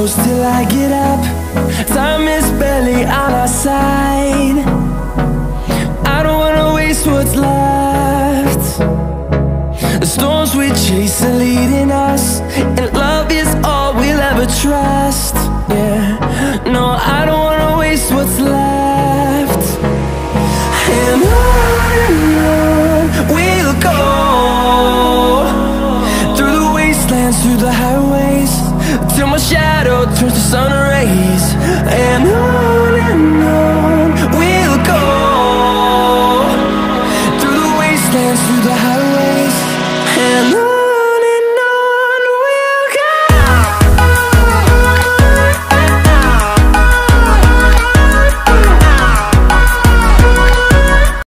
close till I get up. Time is barely on our side. I don't wanna waste what's left. The storms we chase are leading us, and love is all we'll ever trust. Yeah, no, I don't wanna waste what's left. And on we'll go, through the wastelands, through the highways, till my shadow turns to sun rays. And